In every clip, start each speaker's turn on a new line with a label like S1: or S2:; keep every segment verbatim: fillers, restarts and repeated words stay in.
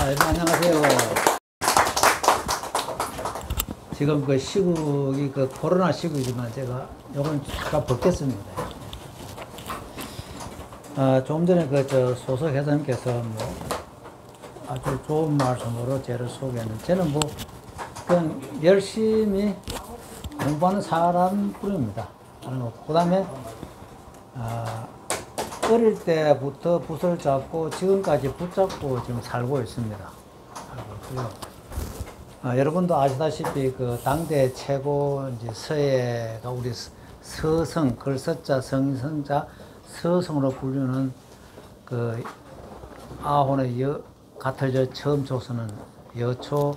S1: 아, 여러분 안녕하세요. 지금 그 시국이 그 코로나 시국이지만 제가 요건 잠깐 벗겠습니다. 아, 조금 전에 그 저 소석 회장님께서 뭐 아주 좋은 말씀으로 저를 소개했는데 저는 뭐 그냥 열심히 공부하는 사람 뿐입니다. 그 다음에 아, 어릴 때부터 붓을 잡고 지금까지 붙잡고 지금 살고 있습니다. 아, 여러분도 아시다시피 그 당대 최고 이제 서예가 우리 서성, 글서자, 성성자, 서성으로 불리는 그 아혼의 여, 가틀저 처음 조서는 여초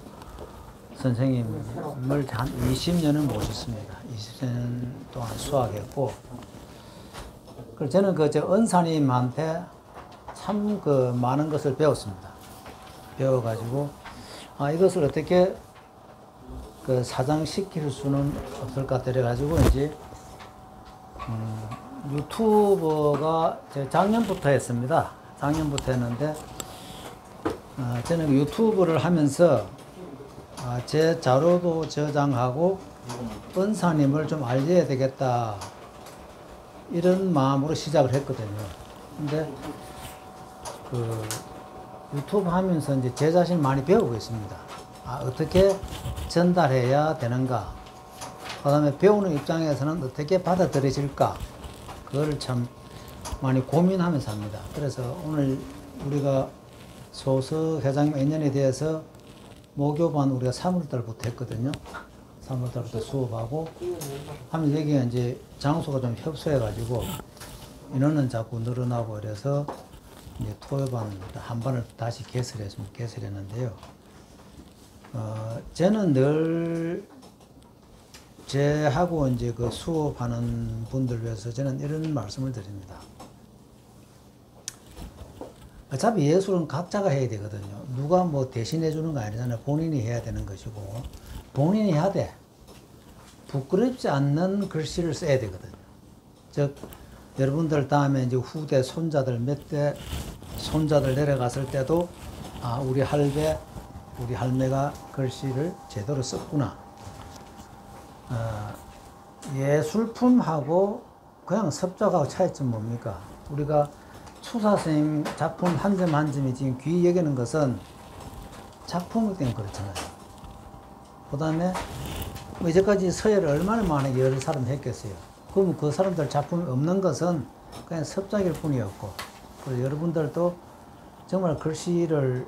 S1: 선생님을 한 이십 년을 모셨습니다. 이십 년 동안 수학했고, 그래서 저는 그 저 은사님한테 참 그 많은 것을 배웠습니다. 배워가지고 아 이것을 어떻게 그 사장시킬 수는 없을까 그래가지고 이제 음, 유튜버가 작년부터 했습니다. 작년부터 했는데 어, 저는 유튜브를 하면서 아, 제 자료도 저장하고 은사님을 좀 알려야 되겠다 이런 마음으로 시작을 했거든요. 근데 그 유튜브 하면서 이제 제 자신 많이 배우고 있습니다. 아, 어떻게 전달해야 되는가? 그 다음에 배우는 입장에서는 어떻게 받아들여질까? 그걸 참 많이 고민하면서 합니다. 그래서 오늘 우리가 소석 회장님 인연에 대해서 모교반 우리가 삼월달부터 했거든요. 삼월달부터 수업하고 하면 여기가 이제 장소가 좀 협소해가지고 인원은 자꾸 늘어나고 그래서 이제 토요반 한 반을 다시 개설했으면 개설했는데요. 어, 저는 늘 제하고 이제 그 수업하는 분들 위해서 저는 이런 말씀을 드립니다. 어차피 예술은 각자가 해야 되거든요. 누가 뭐 대신해 주는 거 아니잖아요. 본인이 해야 되는 것이고, 본인이 해야 돼. 부끄럽지 않는 글씨를 써야 되거든요. 즉, 여러분들 다음에 이제 후대 손자들 몇 대 손자들 내려갔을 때도 아, 우리 할배, 우리 할매가 글씨를 제대로 썼구나. 어, 예술품하고 그냥 습작하고 차이점 뭡니까? 우리가 추사 선생님 작품 한 점 한 점이 지금 귀히 여기는 것은 작품이기 때문에 그렇잖아요. 그 다음에 뭐 이제까지 서예를 얼마나 많은 여러 사람 했겠어요. 그러면 그 사람들 작품이 없는 것은 그냥 습작일 뿐이었고, 그래서 여러분들도 정말 글씨를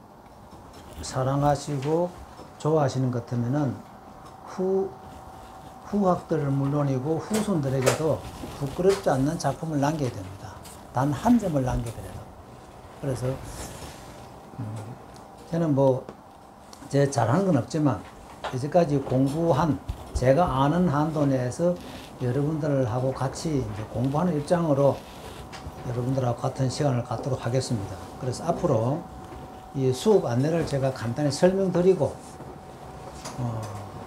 S1: 사랑하시고 좋아하시는 것 같으면은 후, 후학들은 물론이고 후손들에게도 부끄럽지 않는 작품을 남겨야 됩니다. 단 한 점을 남겨드려요. 그래서 음, 저는 뭐 제 잘하는 건 없지만 이제까지 공부한 제가 아는 한도 내에서 여러분들하고 같이 이제 공부하는 입장으로 여러분들하고 같은 시간을 갖도록 하겠습니다. 그래서 앞으로 이 수업 안내를 제가 간단히 설명드리고 어,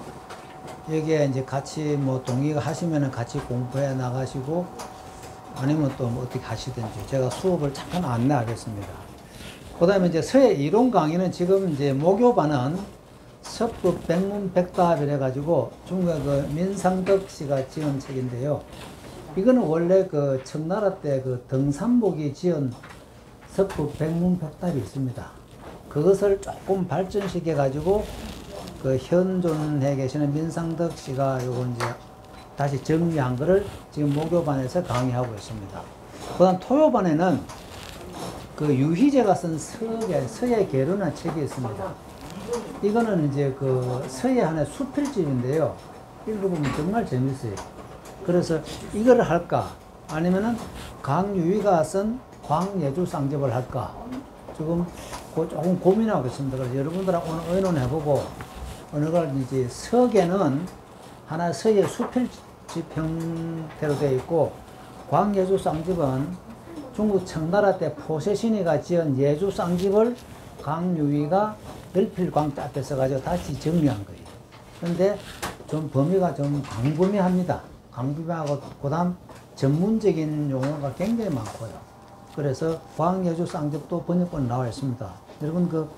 S1: 여기에 이제 같이 뭐 동의가 하시면은 같이 공부해 나가시고 아니면 또 뭐 어떻게 하시든지 제가 수업을 잠깐 안내하겠습니다. 그 다음에 이제 서예 이론 강의는 지금 이제 모교반은 서법 백문백답이래 가지고 중국 그 민상덕 씨가 지은 책인데요. 이거는 원래 그 청나라 때 그 등산복이 지은 서법 백문백답이 있습니다. 그것을 조금 발전시켜 가지고 그 현존해 계시는 민상덕 씨가 요거 이제 다시 정리한 거를 지금 모교반에서 강의하고 있습니다. 그 다음 토요반에는 그 유희재가 쓴 서예, 서예 계론이라는 책이 있습니다. 이거는 이제 그 서예 하나의 수필집인데요. 읽어보면 정말 재밌어요. 그래서 이거를 할까? 아니면은 강유희가 쓴 광예주쌍집을 할까? 지금 조금 고민하고 있습니다. 그래서 여러분들하고 오늘 의논해보고 어느 걸 이제 서계는 하나 서예 수필집 형태로 되어 있고 광예주 쌍집은 중국 청나라 때 포세신이가 지은 예주 쌍집을 강유희가 열필광자 앞에 써가지고 다시 정리한 거예요. 그런데 좀 범위가 좀 광범위합니다. 광범위하고 그 다음 전문적인 용어가 굉장히 많고요. 그래서 광예주 쌍집도 번역본 나와 있습니다. 여러분 그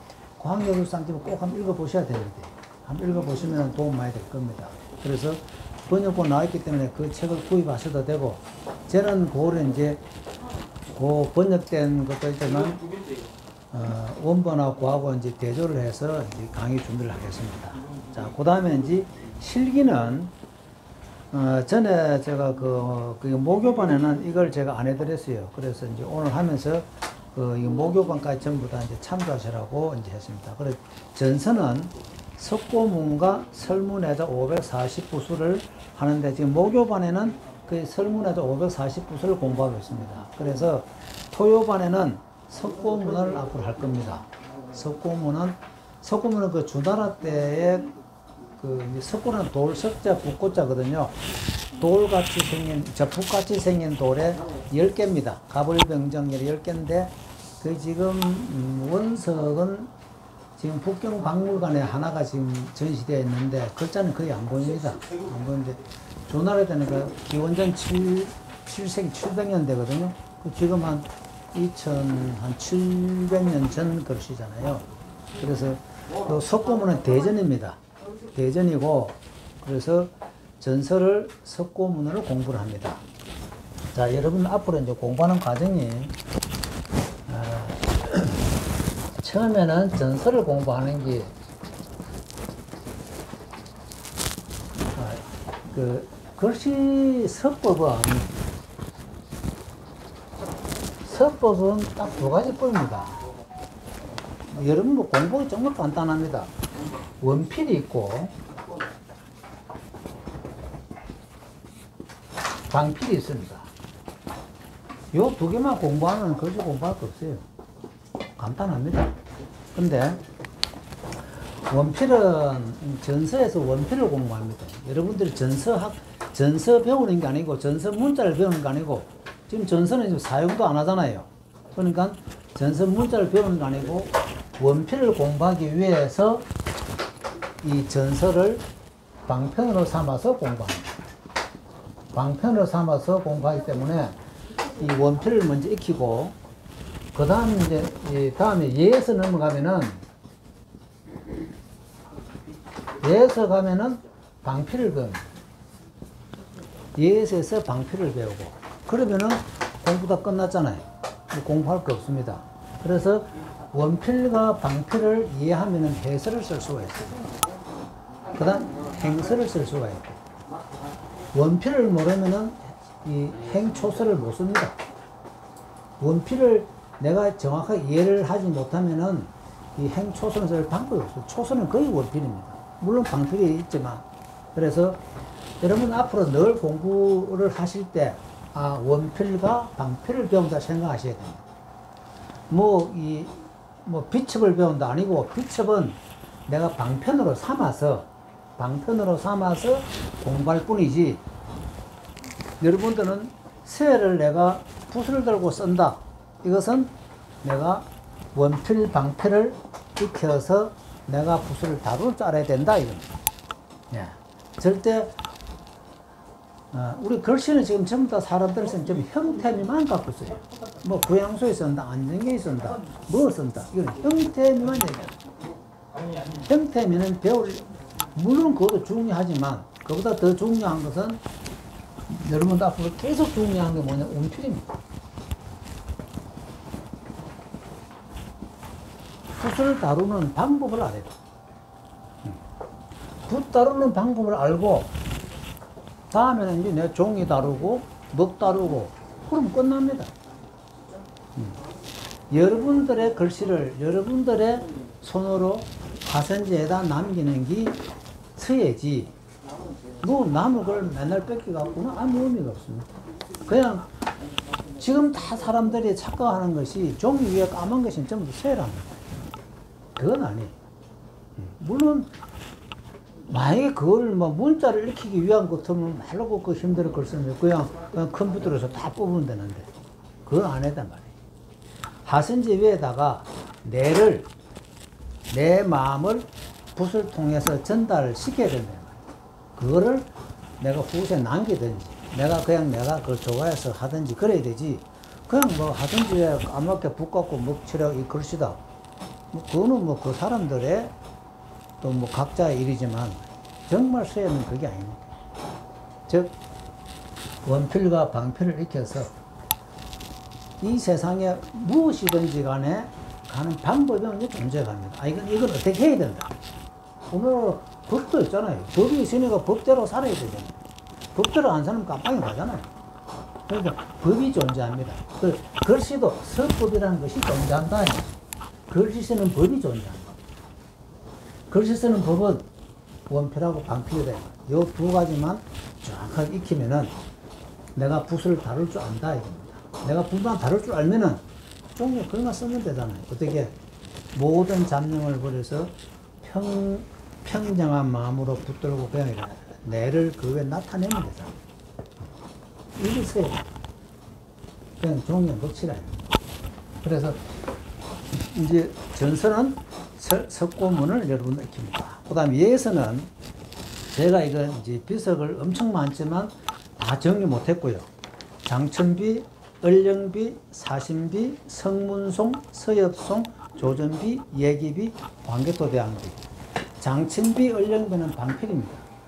S1: 광역을 쌍집을 꼭 한번 읽어보셔야 되는데, 한번 읽어보시면 도움 많이 될 겁니다. 그래서 번역본 나왔기 때문에 그 책을 구입하셔도 되고, 저는 그거를 이제 그 번역된 것도 있지만, 어, 원본하고 그하고 이제 대조를 해서 이제 강의 준비를 하겠습니다. 자, 그 다음에 이제 실기는, 어, 전에 제가 그, 그 모교반에는 이걸 제가 안 해드렸어요. 그래서 이제 오늘 하면서 그, 이 모교반까지 전부 다 이제 참조하시라고 이제 했습니다. 그래서 전서는 석고문과 설문에다 오백사십 부수를 하는데, 지금 모교반에는 그 설문에다 오백사십 부수를 공부하고 있습니다. 그래서 토요반에는 석고문을 앞으로 할 겁니다. 석고문은, 석고문은 그 주나라 때에 그 석고는 돌, 석자, 북고자거든요. 돌같이 생긴, 저 북같이 생긴 돌에 열 개입니다. 가불병정열이 열 개인데, 그 지금, 음, 원석은 지금 북경박물관에 하나가 지금 전시되어 있는데, 글자는 거의 안 보입니다. 안 보이는데, 주나라 때는 그 기원전 칠, 칠 세기 칠백 년대거든요. 지금 한 이천칠백 년 전 글씨잖아요. 그래서 또 석고문은 대전입니다. 대전이고, 그래서 전설을 석고문으로 공부를 합니다. 자, 여러분 앞으로 이제 공부하는 과정이, 어, 처음에는 전설을 공부하는 게, 어, 그 글씨 서법은 서법은 딱 두 가지 법입니다. 여러분 뭐 공부가 정말 간단합니다. 원필이 있고 방필이 있습니다. 요 두 개만 공부하면 글씨 공부할 거 없어요. 간단합니다. 근데 원필은 전서에서 원필을 공부합니다. 여러분들이 전서학, 전서 배우는 게 아니고 전서 문자를 배우는 게 아니고, 지금 전서는 지금 사용도 안 하잖아요. 그러니까 전서 문자를 배우는 게 아니고 원필을 공부하기 위해서 이 전서를 방편으로 삼아서 공부합니다. 방편으로 삼아서 공부하기 때문에 이 원필을 먼저 익히고, 그 다음 이제 이 다음에 예에서 넘어가면은, 예에서 가면은 방필을 배웁니다. 예에서 방필을 배우고, 그러면은 공부 다 끝났잖아요. 공부할 거 없습니다. 그래서 원필과 방필을 이해하면은 해설을 쓸 수가 있어요. 그 다음 행설을 쓸 수가 있고, 원필을 모르면은 이 행초설을 못 씁니다. 원필을 내가 정확하게 이해를 하지 못하면은 이 행초설을 쓸 방법이 없어요. 초설은 거의 원필입니다. 물론 방필이 있지만. 그래서 여러분 앞으로 늘 공부를 하실 때, 아, 원필과 방필을 배운다 생각하셔야 됩니다. 뭐, 이, 뭐, 비첩을 배운다 아니고, 비첩은 내가 방편으로 삼아서, 방편으로 삼아서 공부할 뿐이지, 여러분들은 새를 내가 붓을 들고 쓴다. 이것은 내가 원필, 방필을 익혀서 내가 붓을 다룰 줄 알아야 된다. 이겁니다. 예. 절대, 어, 우리 글씨는 지금 전부 다 사람들은 좀 형태미만 갖고 있어요. 뭐, 구양소에 쓴다, 안정계에 쓴다, 뭐 쓴다. 이건 형태미만 얘기해요. 형태미는 배울, 물론 그것도 중요하지만, 그보다 더 중요한 것은 여러분도 앞으로 계속 중요한 게 뭐냐, 원필입니다. 붓을 다루는 방법을 알아야 돼. 붓 다루는 방법을 알고, 다음에는 이제 내 종이 다루고, 먹 다루고, 그럼 끝납니다. 음. 여러분들의 글씨를 여러분들의 손으로 화선지에다 남기는 게 서예지, 뭐 남의 걸 맨날 뺏겨갖고는 아무 의미가 없습니다. 그냥 지금 다 사람들이 착각하는 것이 종이 위에 까만 것이 전부 서예랍니다. 그건 아니에요. 물론 만약에 그걸 뭐 문자를 익히기 위한 것 같으면 말로 그 힘들어 글 쓰면 그냥, 그냥 컴퓨터에서 다 뽑으면 되는데, 그건 안 했단 말이에요. 화선지 위에다가 내를, 내 마음을 붓을 통해서 전달을 시켜야 된다. 그거를 내가 후세에 남기든지, 내가 그냥 내가 그걸 좋아해서 하든지 그래야 되지, 그냥 뭐 하든지 왜 까맣게 붓 갖고 먹칠하고 이 글씨다. 뭐 그거는 뭐 그 사람들의 또 뭐 각자의 일이지만 정말 수혜는 그게 아닙니다. 즉 원필과 방필을 익혀서 이 세상에 무엇이든지 간에 가는 방법이 존재합니다. 아, 이건, 이건 어떻게 해야 된다. 오늘 법도 있잖아요. 법이 있으니까 법대로 살아야 되잖아요. 법대로 안 사는 깜빵이 가잖아요. 그러니까 법이 존재합니다. 그 글씨도 서법이라는 것이 존재한다. 글씨 쓰는 법이 존재한다. 글씨 쓰는 법은 원필하고 방필이다. 이 두 가지만 정확하게 익히면은 내가 붓을 다룰 줄 안다 이겁니다. 내가 붓만 다룰 줄 알면은 종이에 글만 쓰면 되잖아요. 어떻게 모든 잡념을 버려서 평, 평정한 마음으로 붙들고 그냥 내를 그 위에 나타내면 되잖아요. 이게 있어요. 그냥 종이에 먹칠해요. 그래서 이제 전서는 석고문을 여러분 익힙니다. 그 다음 예서는 제가 이거 이제 비석을 엄청 많지만 다 정리 못했고요. 장천비, 을령비, 사신비, 성문송, 서엽송, 조전비, 예기비, 광개토대왕비. 장천비, 을령비는 방필입니다.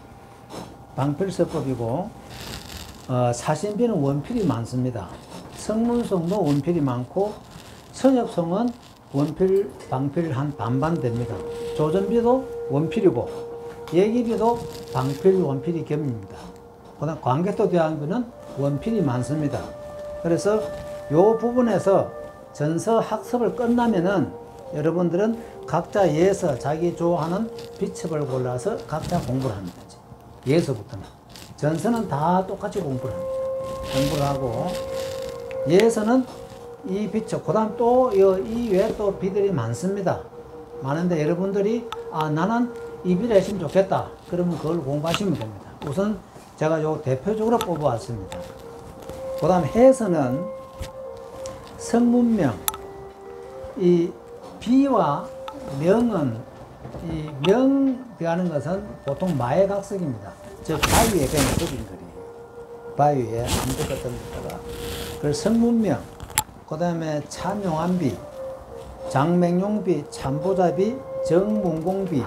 S1: 방필서법이고 어, 사신비는 원필이 많습니다. 성문송도 원필이 많고 서엽송은 원필, 방필 한 반반 됩니다. 조전비도 원필이고 예기비도 방필, 원필이 겸입니다. 그 다음 광개토대왕비는 원필이 많습니다. 그래서 이 부분에서 전서 학습을 끝나면은 여러분들은 각자 예서 자기 좋아하는 비첩을 골라서 각자 공부를 하면 되지. 예서부터는. 전서는 다 똑같이 공부를 합니다. 공부를 하고 예서는 이 비첩, 그 다음 또 이 외에 또 비들이 많습니다. 많은데 여러분들이 아 나는 이 비를 했으면 좋겠다. 그러면 그걸 공부하시면 됩니다. 우선 제가 요 대표적으로 뽑아왔습니다. 그 다음 해서는 성문명, 이 비와 명은 이 명이라는 것은 보통 마애각석입니다. 즉 바위에 그냥 그린 글이에요. 바위에 아무것도 같은 데다가 그 성문명, 그 다음에 참용한비, 장맹용비, 참보자비, 정문공비.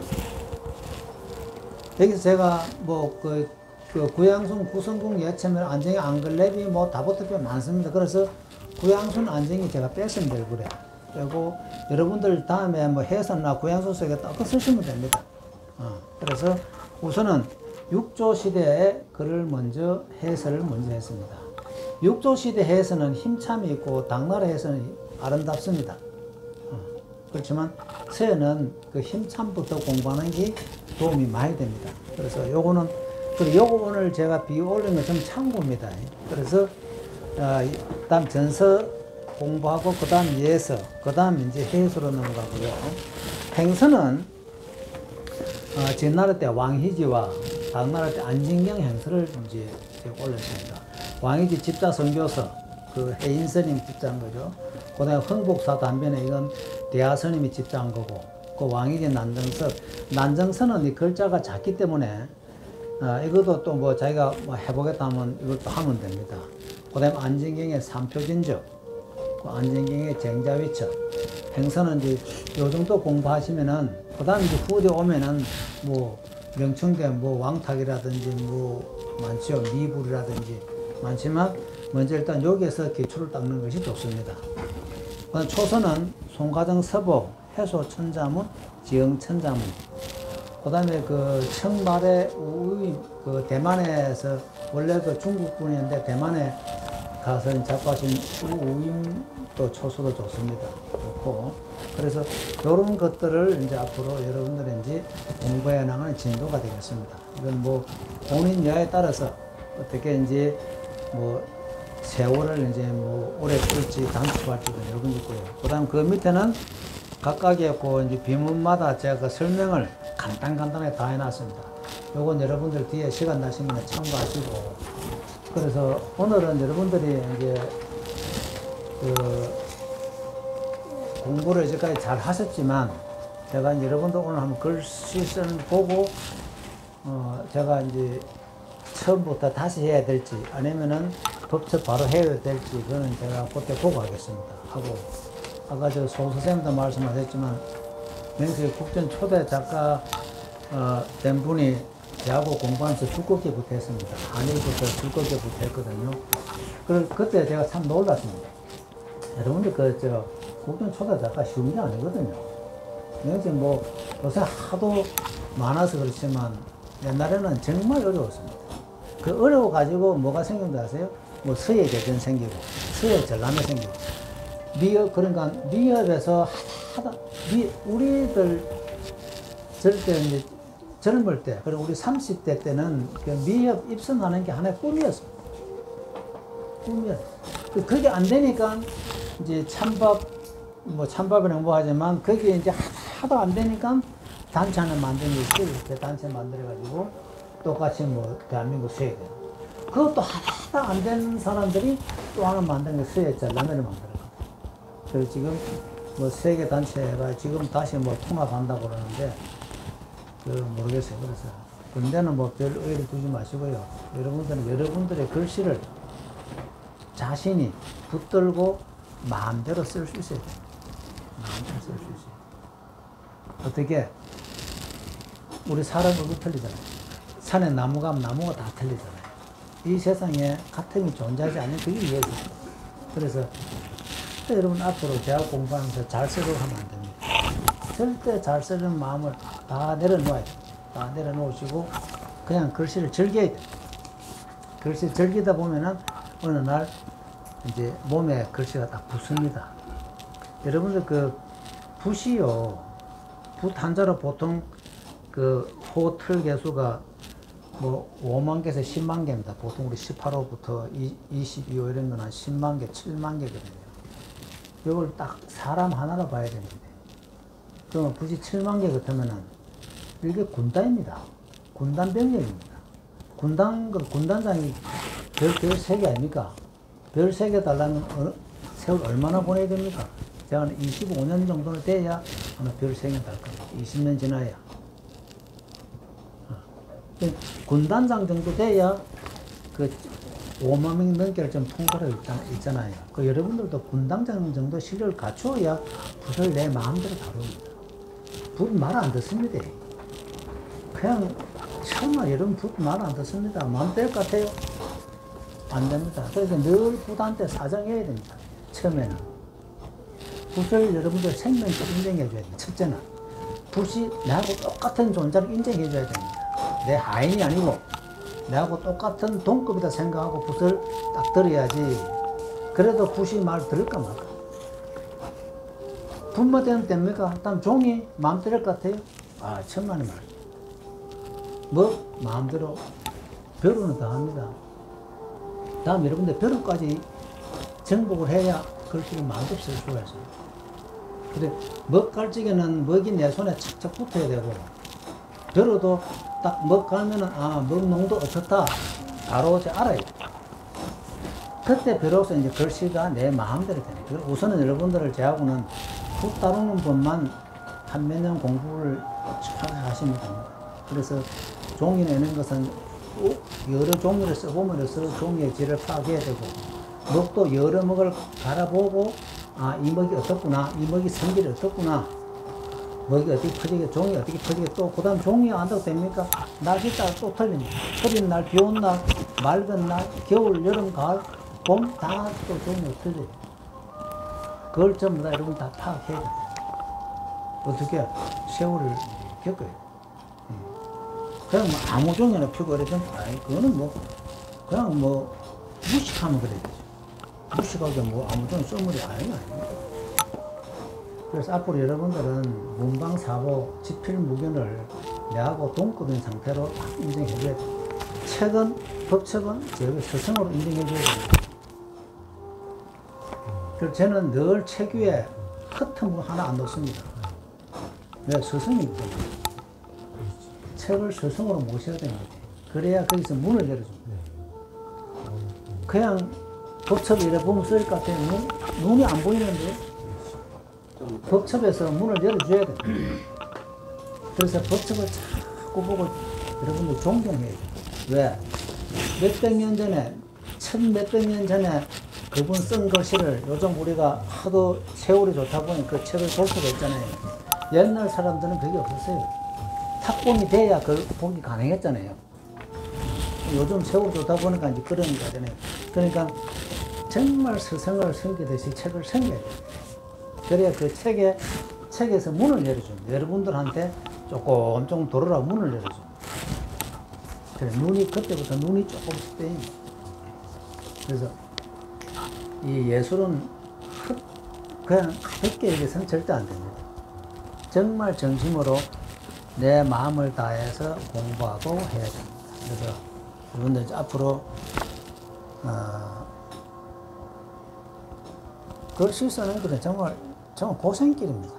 S1: 여기서 제가 뭐그 그 구양순, 구성궁, 예체면, 안정이, 안글레비, 뭐 다보트비 많습니다. 그래서 구양순, 안정이 제가 뺐으면 될 그래. 그리고 여러분들 다음에 뭐 해서나 구양순 속에 딱 쓰시면 됩니다. 어, 그래서 우선은 육조 시대의 글을 먼저 해설을 먼저 했습니다. 육조 시대 해설은 힘참이 있고 당나라 해설은 아름답습니다. 어, 그렇지만 서해는 그 힘참부터 공부하는 게 도움이 많이 됩니다. 그래서 요거는 그리고 요거 오늘 제가 비올린 거 좀 참고입니다. 그래서 어, 다음 전서 공부하고 그 다음 예서, 그 다음 이제 해수로 넘어가고요. 행서는 어, 전나라 때 왕희지와 당나라 때 안진경 행서를 이제 올렸습니다. 왕희지 집자 선교서, 그 해인스님 집자한 거죠. 그 다음에 흥복사 단변에 이건 대하스님이 집자한 거고, 그 왕희지 난정서, 난정서는 이 글자가 작기 때문에 아, 이것도 또 뭐 자기가 뭐 해보겠다 하면 이것도 하면 됩니다. 그 다음에 안진경의 삼표진적, 그 안진경의 쟁자위처, 행서는 이제 요 정도 공부하시면은, 그 다음 이제 후대 오면은 뭐 명청대 뭐 왕탁이라든지 뭐 많죠. 미불이라든지 많지만 먼저 일단 여기에서 기초를 닦는 것이 좋습니다. 그 다음 초서는 송가정 서보, 해소 천자문, 지영 천자문. 그 다음에 그 청말의 우의, 그 대만에서 원래 그 중국분인데 대만에 가서 작곡하신 우임도 초수도 좋습니다. 좋고. 그래서 이런 것들을 이제 앞으로 여러분들이 이제 공부해 나가는 진도가 되겠습니다. 이건 뭐 본인 여에 따라서 어떻게 이제 뭐 세월을 이제 뭐 오래 끌지 단축할지도 여러 분 있고요. 그 다음 그 밑에는 각각의 그 이제 비문마다 제가 그 설명을 간단간단하게 다 해놨습니다. 요건 여러분들 뒤에 시간 나시면 참고하시고. 그래서 오늘은 여러분들이 이제 그 공부를 이제까지 잘 하셨지만, 제가 여러분들 오늘 한번 글씨 쓰는 보고, 어, 제가 이제 처음부터 다시 해야 될지, 아니면은 법칙 바로 해야 될지, 그거는 제가 그때 보고 하겠습니다. 하고, 아까 저 소 선생님도 말씀하셨지만, 맹세 국전 초대 작가 어, 된 분이 대학교 공부하면서 두껍게부터 했습니다. 한일부터 두껍게부터 했거든요. 그, 그때 제가 참 놀랐습니다. 여러분들 그, 저, 국전 초대 작가 쉬운 게 아니거든요. 맹세 뭐, 요새 하도 많아서 그렇지만 옛날에는 정말 어려웠습니다. 그 어려워가지고 뭐가 생긴다 아세요? 뭐 서해 대전 생기고, 서해 전람회 생기고, 미협, 그러니까 미협에서 하다, 미, 우리들 절대 이제 젊을 때, 그리고 우리 삼십 대 때는 그 미협 입성하는 게 하나의 꿈이었습니다. 꿈이었어요. 그게 안 되니까 이제 찬밥, 뭐 찬밥은 행복하지만 그게 이제 하도 안 되니까 단체 하나 만든 게 있어요. 이렇게 단체 만들어가지고 똑같이 뭐 대한민국 세계. 그것도 하나도 안 되는 사람들이 또 하나 만든 게 서해 전람회를 만들어요. 그래서 지금 뭐 세계 단체가 지금 다시 뭐 통합한다고 그러는데 그 모르겠어요. 그래서 근데는 뭐 별 의의를 두지 마시고요. 여러분들은 여러분들의 글씨를 자신이 붙들고 마음대로 쓸 수 있어야 돼요. 마음대로 쓸 수 있어요. 어떻게? 우리 사람 얼굴 틀리잖아요. 산에 나무 가면 나무가 다 틀리잖아요. 이 세상에 같음이 존재하지 않는 그게 이해죠. 그래서 여러분 앞으로 대학 공부하면서 잘 쓰려고 하면 안 됩니다. 절대 잘 쓰는 마음을 다 내려놓아야 돼요. 다 내려놓으시고 그냥 글씨를 즐겨야 돼요. 글씨 즐기다 보면은 어느 날 이제 몸에 글씨가 딱 붙습니다. 여러분들 그 붓이요. 붓 한자로 보통 그 호틀 개수가 뭐 오만 개에서 십만 개입니다. 보통 우리 십팔 호부터 이십이 호 이런 건 한 십만 개, 칠만 개거든요. 이걸 딱 사람 하나로 봐야 되는데, 그러면 붓이 칠만 개 같으면은 이게 군단입니다. 군단 병력입니다. 군단, 그 군단장이 별, 별 세 개 아닙니까? 별 세 개 달라면 어느, 세월 얼마나 보내야 됩니까? 제가 한 이십오 년 정도는 돼야 아마 별 세 개 달 겁니다. 이십 년 지나야. 군단장 정도 돼야 그 오만 명 넘게를 좀 통과를 있잖아요. 그 여러분들도 군단장 정도 실력을 갖추어야 붓을 내 마음대로 다룹니다. 붓 말 안 듣습니다. 그냥 정말 여러분 붓 말 안 듣습니다. 마음 될 것 같아요? 안 됩니다. 그래서 늘 붓한테 사정해야 됩니다. 처음에는. 붓을 여러분들 생명처럼 인정해 줘야 됩니다. 첫째는. 붓이 나하고 똑같은 존재를 인정해 줘야 됩니다. 내 하인이 아니고 나하고 똑같은 동급이다 생각하고 붓을 딱 들어야지. 그래도 붓이 말 들을까 말까. 붓만 되면 됩니까? 다음 종이 마음 들을 것 같아요? 아, 천만의 말. 뭐 마음대로 벼루는 다 합니다. 다음 여러분들 벼루까지 정복을 해야 글씨를 마음대로 쓸 수가 있어요. 그래 먹갈찌개는 먹이 내 손에 착착 붙어야 되고, 벼루도 딱 먹 갈면은 아, 먹 농도 어떻다 바로 이제 알아야 돼. 그때 비로소 이제 글씨가 내 마음대로 되네. 그래서 우선은 여러분들을 제하고는 붓 다루는 법만 한 몇 년 공부를 잘 하시면 됩니다. 그래서 종이 내는 것은 여러 종이를 써보면서 종이의 질을 파악해야 되고, 먹도 여러 먹을 갈아보고 아, 이 먹이 어떻구나, 이 먹이 성질이 어떻구나, 먹이 어떻게 퍼지게, 종이 어떻게 퍼지게, 또 그 다음 종이 안 돼도 됩니까? 날씨 따라 또 틀립니다. 흐린 날, 비 온 날, 맑은 날, 겨울, 여름, 가을, 봄 다 또 종이가 틀려요. 그걸 전부 다 여러분 다 파악해야 돼요. 어떻게 세월을 겪어요. 그냥 뭐 아무 종이나 펴고 이러면 아이 그거는 뭐 그냥 뭐 무식하면 그래야 되죠. 무식하게 뭐 아무 종이 써물이 아니가 아닙니다. 그래서 앞으로 여러분들은 문방사보 지필무견을 내하고 동급인 상태로 딱 인정해줘야 돼요. 책은, 법책은 저희 스승으로 인정해줘야 됩니다. 그래서 저는 늘 책 위에 허튼 문 하나 안 놓습니다. 왜? 스승이기 때문에. 책을 스승으로 모셔야 됩니다. 그래야 거기서 문을 열어줍니다. 그냥 법첩 이래 보면 쓸 것 같아요. 눈, 눈이 안 보이는데 법첩에서 문을 열어줘야 됩니다. 그래서 법첩을 자꾸 보고 여러분들 존경해야 돼요. 왜? 몇백 년 전에, 천 몇백 년 전에 그분 쓴 글씨를 요즘 우리가 하도 세월이 좋다 보니 그 책을 볼 수가 있잖아요. 옛날 사람들은 그게 없었어요. 탁본이 돼야 그걸 보기 가능했잖아요. 요즘 세월 좋다 보니까 이제 그런 게 되잖아요. 그러니까 정말 스승을 섬기듯이 책을 섬겨야 돼요. 그래야 그 책에, 책에서 문을 열어줍니다. 여러분들한테 조금 좀 돌아라 문을 열어줍니다. 그래, 눈이, 그때부터 눈이 조금씩 뜨입니다. 그래서 이 예술은 그냥 가볍게 얘기해서는 절대 안 됩니다. 정말 정심으로 내 마음을 다해서 공부하고 해야 됩니다. 그래서 여러분들 앞으로 어, 글씨 쓰는 것은 정말 정말 고생길입니다.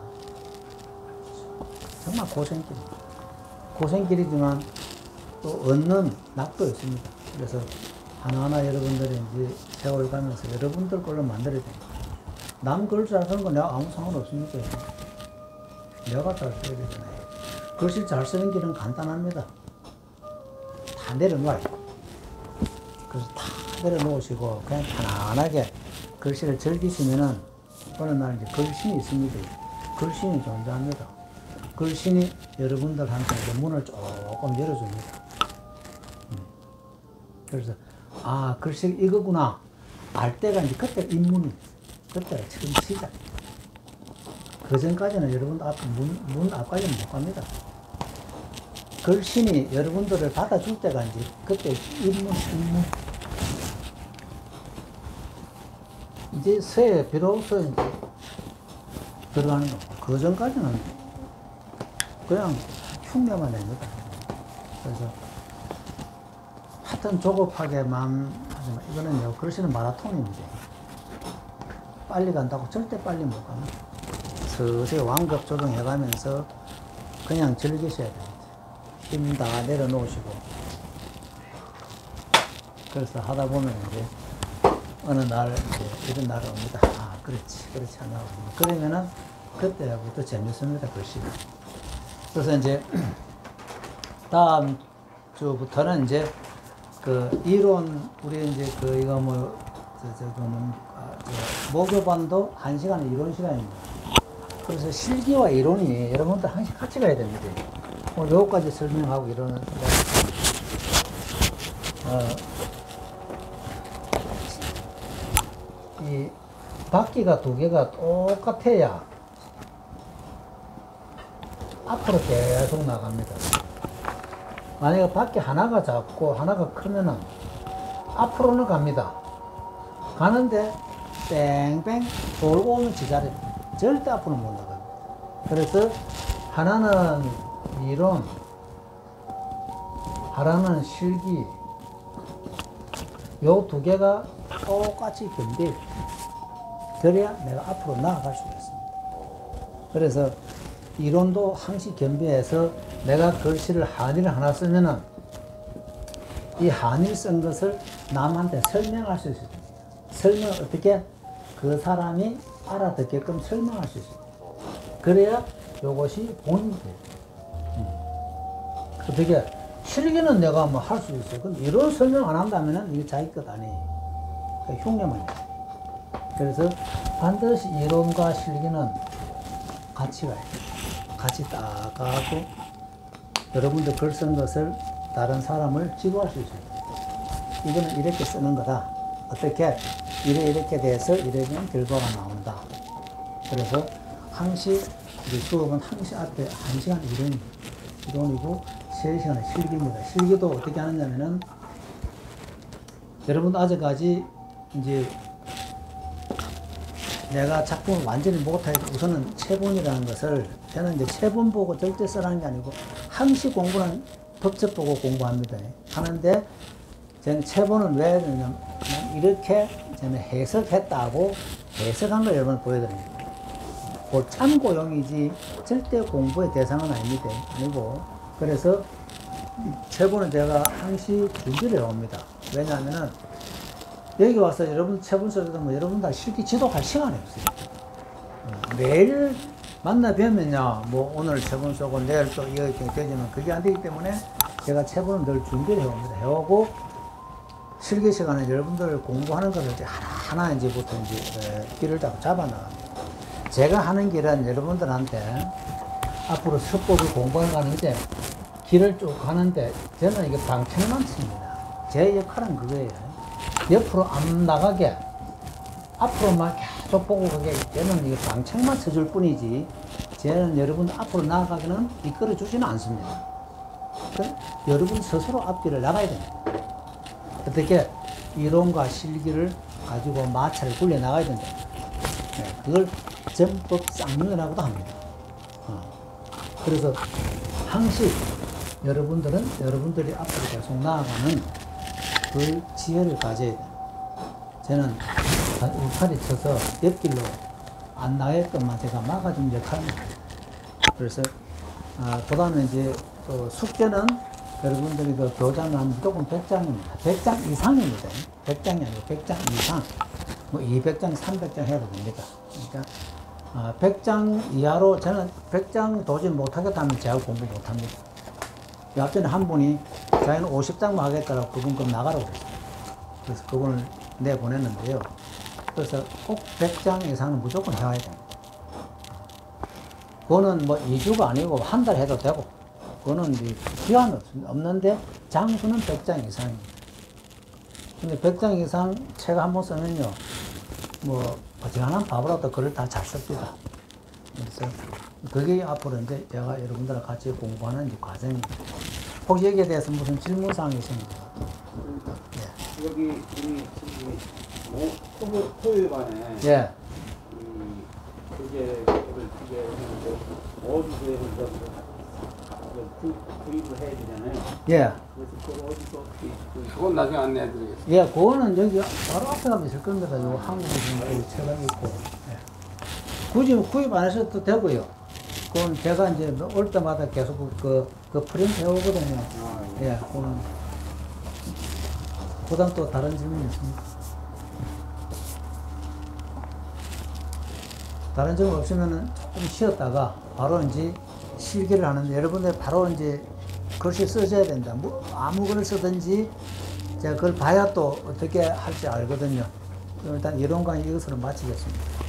S1: 정말 고생길입니다. 고생길이지만 또 얻는 낙도 있습니다. 그래서 하나하나 여러분들이 이제 세월 가면서 여러분들 걸로 만들어야 됩니다. 남 글 잘 쓰는 건 내가 아무 상관없습니다. 내가 잘 써야 되잖아요. 글씨 잘 쓰는 길은 간단합니다. 다 내려놔요. 그래서 다 내려놓으시고 그냥 편안하게 글씨를 즐기시면은 어느 날 이제 글신이 있습니다. 글신이 존재합니다. 글신이 여러분들한테 이제 문을 조금 열어줍니다. 그래서 아 글씨 이거구나 알 때가 이제 그때 입문이 그때가 처음 시작. 그 전까지는 여러분들 앞 문, 문 앞까지는 못 갑니다. 글신이 여러분들을 받아줄 때가 이제 그때 입문 입문. 이제 서에 비로소 이제 들어가는 거. 그 전까지는 그냥 흉내만 냅니다. 그래서 하여튼 조급하게만 하지만 이거는요, 글씨는 마라톤입니다. 빨리 간다고 절대 빨리 못 갑니다. 서서히 완급 조정해가면서 그냥 즐기셔야 됩니다. 힘 다 내려놓으시고. 그래서 하다 보면 이제 어느 날 이제 이런 날이 옵니다. 아, 그렇지, 그렇지 하나. 그러면은 그때부터 재밌습니다, 글씨가. 그래서 이제 다음 주부터는 이제 그 이론, 우리 이제 그 이거 뭐, 저, 저, 그는, 아, 저, 목요반도 한 시간의 이론 시간입니다. 그래서 실기와 이론이 여러분들 항상 같이 가야 됩니다. 오늘 요거까지 설명하고 이론은, 어, 이 바퀴가 두 개가 똑같아야 앞으로 계속 나갑니다. 만약에 바퀴 하나가 작고 하나가 크면은 앞으로는 갑니다. 가는데 뺑뺑 돌고 오는 제자리 절대 앞으로 못 나갑니다. 그래서 하나는 이론, 하나는 실기, 요 두 개가 똑같이 견딜, 그래야 내가 앞으로 나아갈 수가 있습니다. 그래서 이론도 항시 겸비해서 내가 글씨를 한의를 하나 쓰면은 이 한의를 쓴 것을 남한테 설명할 수 있습니다. 설명 어떻게 그 사람이 알아듣게끔 설명할 수 있습니다. 그래야 이것이 본인이 돼요. 음. 어떻게 실기는 내가 뭐 할 수 있어요. 근데 이론 설명 안 한다면은 이게 자기 것 아니에요. 그러니까 흉내만. 그래서 반드시 이론과 실기는 같이 가야 돼요. 같이 딱 가고 여러분들 글 쓴 것을 다른 사람을 지도할 수 있어요. 이거는 이렇게 쓰는 거다. 어떻게? 이래 이렇게 돼서 이러면 결과가 나온다. 그래서 항시 우리 수업은 항시 앞에 한 시간 이론, 이론이고 세 시간의 실기입니다. 실기도 어떻게 하느냐면은 여러분도 아직까지 이제 내가 작품을 완전히 못하니까 우선은 체본이라는 것을 저는 이제 체본 보고 절대 쓰라는 게 아니고 항시 공부는 법칙 보고 공부합니다. 하는데 저는 체본은 왜 했냐면 이렇게 저는 해석했다고 해석한 걸 여러분 보여드립니다. 그 참고용이지 절대 공부의 대상은 아닙니다. 아니고 그래서 체본은 제가 항시 준비를 해옵니다. 왜냐하면은 여기 와서 여러분 체본 쓰려도 뭐 여러분 다 실기 지도할 시간이 없어요. 매일 만나 뵈면요, 뭐 오늘 체본 쓰고 내일 또 이거 이렇게 되지만 그게 안 되기 때문에 제가 체본은 늘 준비를 해옵니다. 해오고 실기 시간에 여러분들 공부하는 것을 이제 하나하나 이제부터 이제 길을 잡아 나갑니다. 제가 하는 길은 여러분들한테 앞으로 석법을 공부해 가는데 길을 쭉 가는데 저는 이게 방책만 칩니다. 제 역할은 그거예요. 옆으로 안 나가게 앞으로만 계속 보고 가게 저는 이게 방책만 쳐줄 뿐이지 저는 여러분 앞으로 나아가기는 이끌어 주지는 않습니다. 여러분 스스로 앞길을 나가야 됩니다. 어떻게 이론과 실기를 가지고 마차를 굴려 나가야 된다. 네, 그걸 전법 쌍문이라고도 합니다. 어. 그래서 항시 여러분들은 여러분들이 앞으로 계속 나아가는 그 지혜를 가져야 돼요. 저는 울타리 쳐서 옆길로 안 나가게끔만 제가 막아준 역할입니다. 그래서 아, 보다는 이제 또 숙제는 여러분들이 그 교장은 무조건 백 장입니다. 백 장 이상입니다. 백 장이 아니고 백 장 이상. 뭐 이백 장, 삼백 장 해도 됩니다. 그러니까 아, 백 장 이하로 저는 백 장 도저히 못하겠다면 제가 공부 못합니다. 앞전에 한 분이 자기는 오십 장만 하겠다고 그분 그럼 나가라고 그랬어요. 그래서 그분을 내보냈는데요. 그래서 꼭 백 장 이상은 무조건 해야 됩니다. 그거는 뭐 이 주가 아니고 한 달 해도 되고, 그거는 기한 없는데 장수는 백 장 이상입니다. 근데 백 장 이상 책 한 번 쓰면요, 뭐, 어지간한 바보라도 글을 다 잘 씁니다. 그래서 그게 앞으로 이제 제가 여러분들과 같이 공부하는 이제 과정입니다. 혹시 여기에 대해서 무슨 질문사항이 있습니까?
S2: 예. 여기, 우리, 지금, 뭐, 토요, 토요일반에.
S1: 예.
S2: 이, 그게, 그걸, 그게, 어디서 구입을 해야 되잖아요.
S1: 예.
S2: 그래서 그거 어디서, 그,
S3: 그건 나중에 안내해 드리겠습니다.
S1: 예, 그거는 여기 바로 앞에 가면 있을 겁니다. 요 한국에 책가 있고. 예. 굳이 구입 안 하셔도 되고요. 그건 제가 이제 올 때마다 계속 그, 그 프린트 해오거든요.
S2: 아,
S1: 예. 예, 그거는. 그 다음 또 다른 질문이 있습니까? 다른 질문 없으면은 조금 쉬었다가 바로 이제 실기를 하는데 여러분들 바로 이제 글씨 써줘야 된다. 뭐 아무 글을 쓰든지 제가 그걸 봐야 또 어떻게 할지 알거든요. 그럼 일단 이론과 이것으로 마치겠습니다.